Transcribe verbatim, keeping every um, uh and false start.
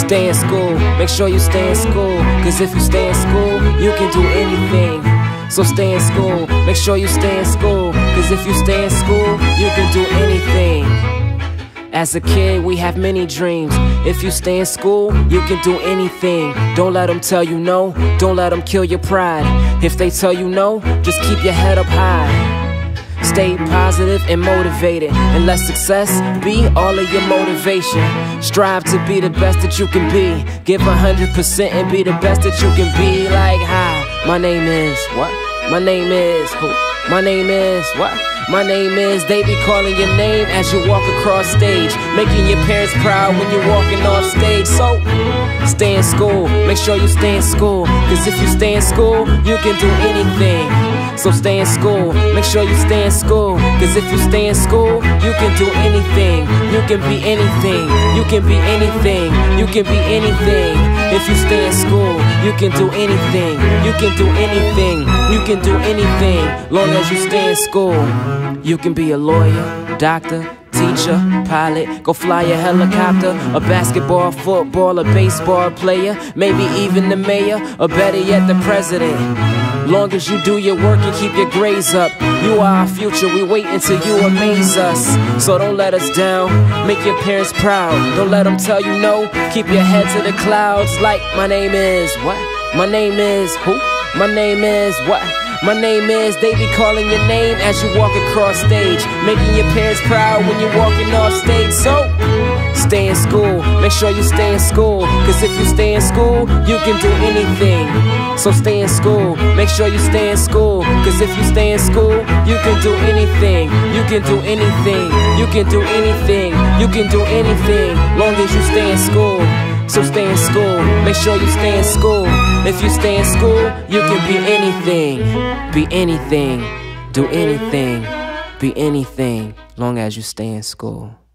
Stay in school, make sure you stay in school. Cause if you stay in school, you can do anything. So stay in school, make sure you stay in school. Cause if you stay in school, you can do anything. As a kid, we have many dreams. If you stay in school, you can do anything. Don't let them tell you no, don't let them kill your pride. If they tell you no, just keep your head up high. Stay positive and motivated, and let success be all of your motivation. Strive to be the best that you can be. Give a hundred percent and be the best that you can be. Like, hi, my name is what? My name is who? My name is what? My name is. They be calling your name as you walk across stage, making your parents proud when you're walking off stage. So stay in school, make sure you stay in school. Cause if you stay in school, you can do anything. So stay in school, make sure you stay in school. Cause if you stay in school, you can do anything. You can be anything. You can be anything. You can be anything. If you stay in school, you can do anything. You can do anything. You can do anything. Long as you stay in school. You can be a lawyer, doctor, teacher, pilot, go fly a helicopter, a basketball, football, a baseball player, maybe even the mayor, or better yet the president. Long as you do your work and keep your grades up, you are our future, we wait until you amaze us. So don't let us down, make your parents proud. Don't let them tell you no, keep your head to the clouds. Like, my name is what? My name is who? My name is what? My name is. They be calling your name as you walk across stage, making your parents proud when you're walking off stage. So stay in school, make sure you stay in school. Cause if you stay in school, you can do anything. So stay in school, make sure you stay in school. Cause if you stay in school, you can do anything. You can do anything. You can do anything. You can do anything. Long as you stay in school. So stay in school, make sure you stay in school. If you stay in school, you can be anything. Be anything, do anything, be anything, long as you stay in school.